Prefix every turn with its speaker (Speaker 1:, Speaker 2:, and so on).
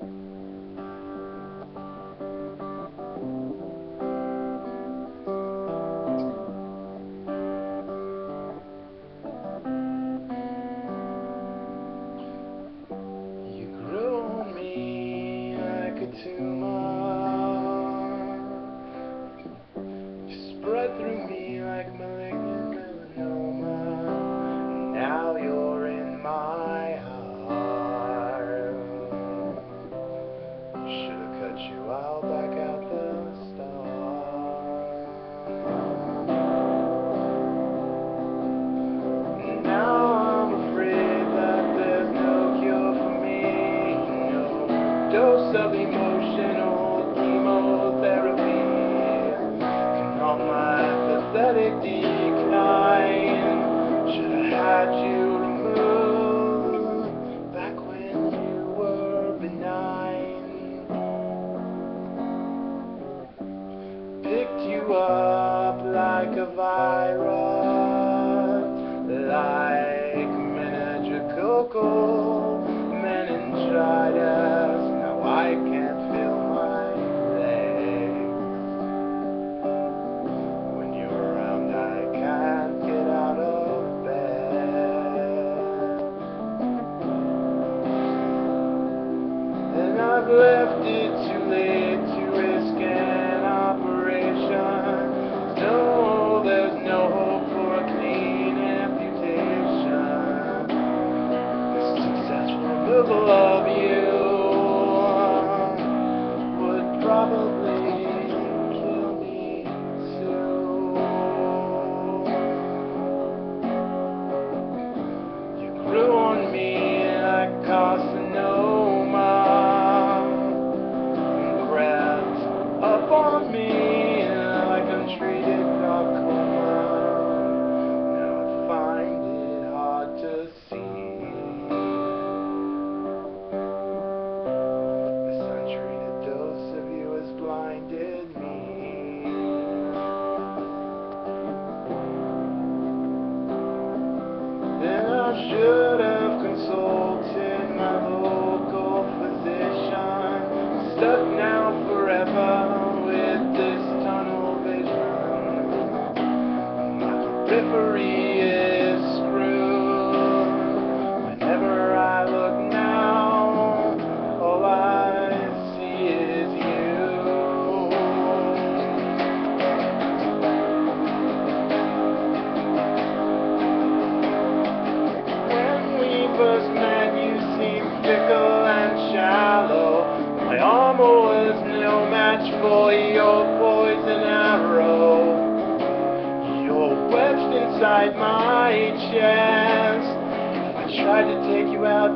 Speaker 1: You grew on me like a tumour. You spread through me like malignant melanoma. Now you're in my heart. Should've cut you out back at the start. Now I'm afraid that there's no cure for me. No dose of emotional chemotherapy can numb my pathetic decline. Should've had you removed back when you were benign. Picked you up like a virus, like meningo-fucking-coccal, meningitis. Now I can't feel my legs. When you're around I can't get out of bed. And I've left it too late to risk an operation. No, there's no hope for a clean amputation. The successful removal of you would probably kill me too. You grew on me like carcinoma, and grabbed up on me like untreated glaucoma. Now I find it hard to see. This untreated dose of you has blinded me. Then I should have consulted my local physician. Stuck now forever with this tunnel vision. My periphery is screwed. Whenever I look now, all I see is you. When we first met, you seemed fickle and shallow. My armor was no match for your poison arrow. You're wedged inside my chest. If I tried to take you out